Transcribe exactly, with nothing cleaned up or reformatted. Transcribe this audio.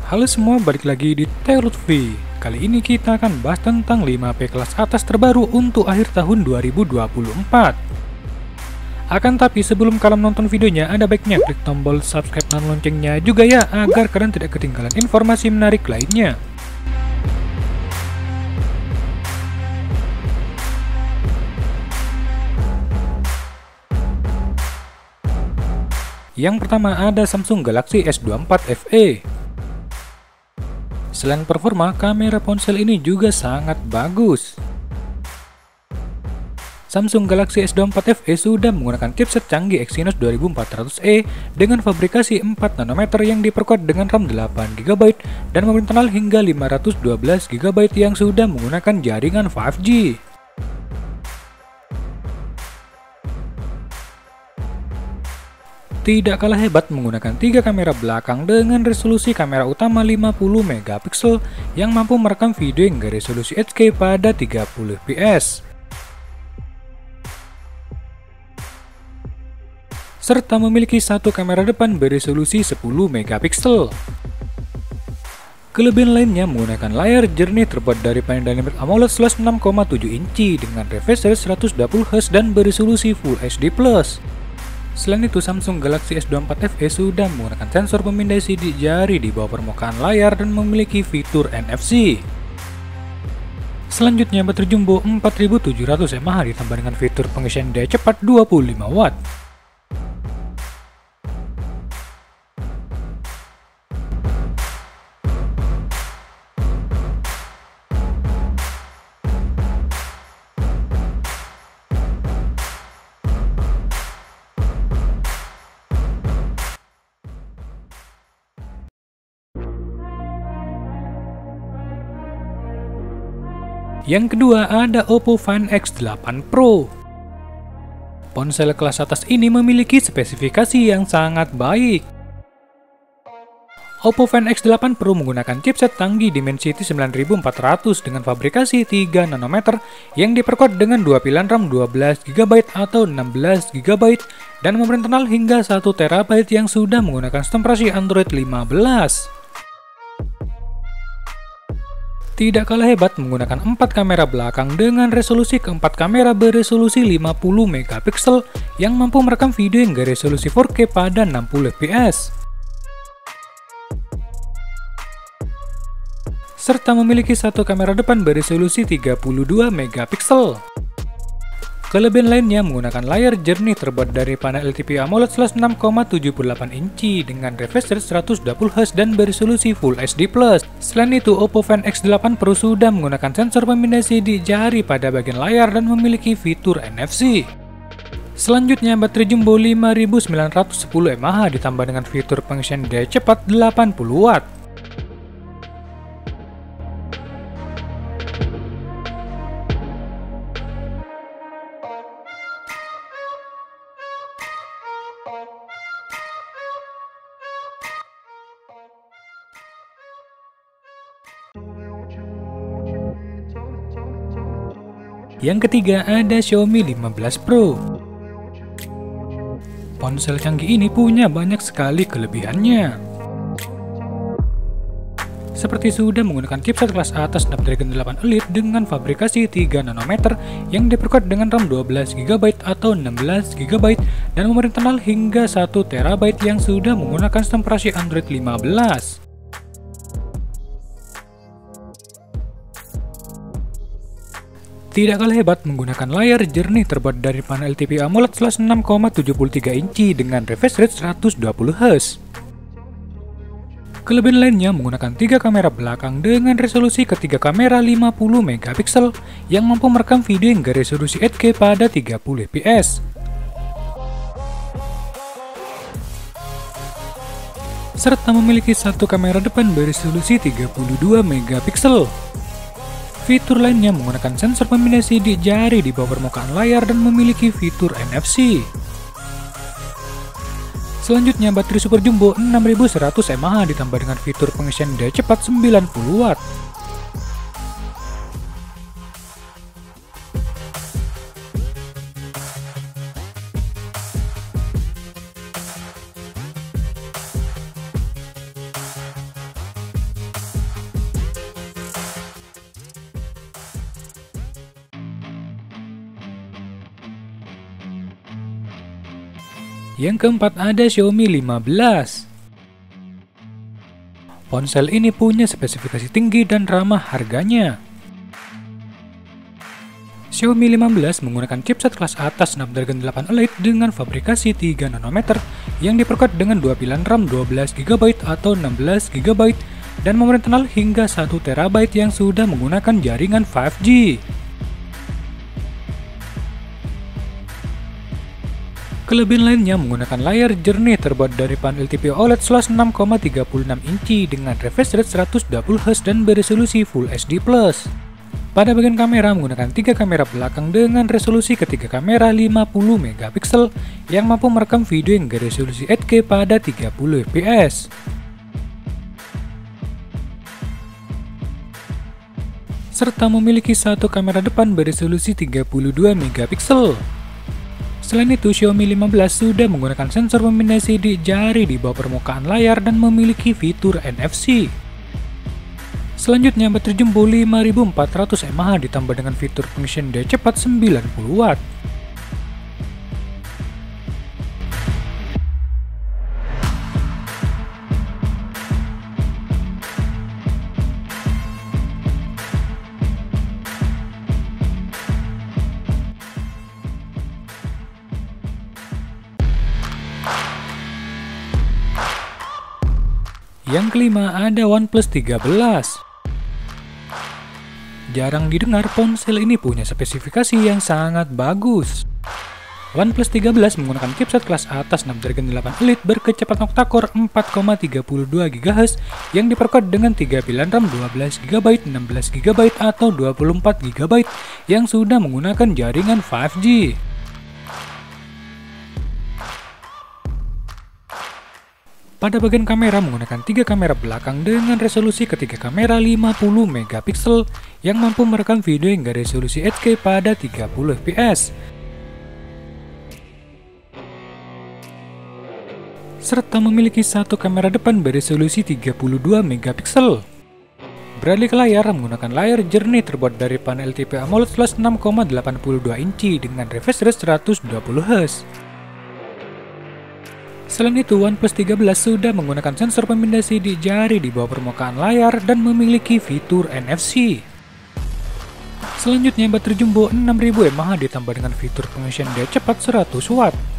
Halo semua, balik lagi di Teh Lutfi. Kali ini kita akan bahas tentang lima H P kelas atas terbaru untuk akhir tahun dua ribu dua puluh empat. Akan tapi sebelum kalian nonton videonya, ada baiknya klik tombol subscribe dan loncengnya juga ya, agar kalian tidak ketinggalan informasi menarik lainnya. Yang pertama ada Samsung Galaxy S dua puluh empat F E. Selain performa, kamera ponsel ini juga sangat bagus. Samsung Galaxy S dua puluh empat F E sudah menggunakan chipset canggih Exynos dua ribu empat ratus E dengan fabrikasi empat nanometer yang diperkuat dengan RAM delapan giga byte dan memori internal hingga lima ratus dua belas giga byte yang sudah menggunakan jaringan lima G. Tidak kalah hebat menggunakan tiga kamera belakang dengan resolusi kamera utama lima puluh megapiksel yang mampu merekam video hingga resolusi H K pada tiga puluh F P S. Serta memiliki satu kamera depan beresolusi sepuluh megapiksel. Kelebihan lainnya menggunakan layar jernih terbuat dari panel dynamic AMOLED seluas enam koma tujuh inci dengan refresh rate seratus dua puluh hertz dan beresolusi Full H D plus. Selain itu, Samsung Galaxy S dua puluh empat F E sudah menggunakan sensor pemindai sidik jari di bawah permukaan layar dan memiliki fitur N F C. Selanjutnya, baterai jumbo empat ribu tujuh ratus mAh ditambah dengan fitur pengisian daya cepat dua puluh lima watt. Yang kedua ada Oppo Find X delapan Pro. Ponsel kelas atas ini memiliki spesifikasi yang sangat baik. Oppo Find X delapan Pro menggunakan chipset canggih Dimensity sembilan ribu empat ratus dengan fabrikasi tiga nanometer yang diperkuat dengan dua pilihan RAM dua belas giga byte atau enam belas giga byte dan memori internal hingga satu terabyte yang sudah menggunakan sistem operasi Android lima belas. Tidak kalah hebat menggunakan empat kamera belakang dengan resolusi keempat kamera beresolusi lima puluh megapiksel yang mampu merekam video hingga resolusi empat K pada enam puluh F P S. Serta memiliki satu kamera depan beresolusi tiga puluh dua megapiksel. Kelebihan lainnya menggunakan layar jernih terbuat dari panel L T P AMOLED seluas enam koma tujuh delapan inci dengan refresh rate seratus dua puluh hertz dan beresolusi Full H D plus. Selain itu, Oppo Find X delapan Pro sudah menggunakan sensor pemindai sidik jari pada bagian layar dan memiliki fitur N F C. Selanjutnya, baterai jumbo lima ribu sembilan ratus sepuluh mAh ditambah dengan fitur pengisian daya cepat delapan puluh watt. Yang ketiga ada Xiaomi lima belas Pro. Ponsel canggih ini punya banyak sekali kelebihannya. Seperti sudah menggunakan chipset kelas atas Snapdragon delapan Elite dengan fabrikasi tiga nanometer yang diperkuat dengan RAM dua belas giga byte atau enam belas giga byte dan memori internal hingga satu terabyte yang sudah menggunakan sistem operasi Android lima belas. Tidak kalah hebat menggunakan layar jernih terbuat dari panel L T P AMOLED seluas enam koma tujuh tiga inci dengan refresh rate seratus dua puluh hertz. Kelebihan lainnya menggunakan tiga kamera belakang dengan resolusi ketiga kamera lima puluh megapiksel yang mampu merekam video hingga resolusi H K pada tiga puluh F P S. Serta memiliki satu kamera depan beresolusi tiga puluh dua megapiksel. Fitur lainnya menggunakan sensor pemindai sidik jari di bawah permukaan layar dan memiliki fitur N F C. Selanjutnya, baterai super jumbo enam ribu seratus mAh ditambah dengan fitur pengisian daya cepat sembilan puluh watt. Yang keempat ada Xiaomi lima belas. Ponsel ini punya spesifikasi tinggi dan ramah harganya. Xiaomi lima belas menggunakan chipset kelas atas Snapdragon delapan Elite dengan fabrikasi tiga nanometer yang diperkuat dengan dua pilihan RAM dua belas giga byte atau enam belas giga byte dan memori internal hingga satu terabyte yang sudah menggunakan jaringan lima G. Kelebihan lainnya menggunakan layar jernih terbuat dari panel L T P O L E D seluas enam koma tiga enam inci dengan refresh rate seratus dua puluh hertz dan beresolusi Full H D plus. Pada bagian kamera menggunakan tiga kamera belakang dengan resolusi ketiga kamera lima puluh megapiksel yang mampu merekam video hingga resolusi delapan K pada tiga puluh F P S. Serta memiliki satu kamera depan beresolusi tiga puluh dua megapiksel. Selain itu, Xiaomi lima belas sudah menggunakan sensor pemindai sidik jari di bawah permukaan layar dan memiliki fitur N F C. Selanjutnya, baterai jumbo lima ribu empat ratus mAh ditambah dengan fitur pengisian daya cepat sembilan puluh watt. Yang kelima ada OnePlus tiga belas. Jarang didengar ponsel ini punya spesifikasi yang sangat bagus. OnePlus tiga belas menggunakan chipset kelas atas Snapdragon delapan Elite berkecepatan octa-core empat koma tiga dua gigahertz yang diperkuat dengan tiga pilihan RAM dua belas giga byte, enam belas giga byte atau dua puluh empat giga byte yang sudah menggunakan jaringan lima G. Pada bagian kamera menggunakan tiga kamera belakang dengan resolusi ketiga kamera lima puluh megapiksel yang mampu merekam video hingga resolusi delapan K pada tiga puluh F P S. Serta memiliki satu kamera depan beresolusi tiga puluh dua megapiksel. Beralih ke layar menggunakan layar jernih terbuat dari panel L T P AMOLED seluas enam koma delapan dua inci dengan refresh rate seratus dua puluh hertz. Selain itu, OnePlus tiga belas sudah menggunakan sensor pemindai sidik jari di bawah permukaan layar dan memiliki fitur N F C. Selanjutnya, baterai jumbo enam ribu mAh ditambah dengan fitur pengisian daya cepat seratus watt.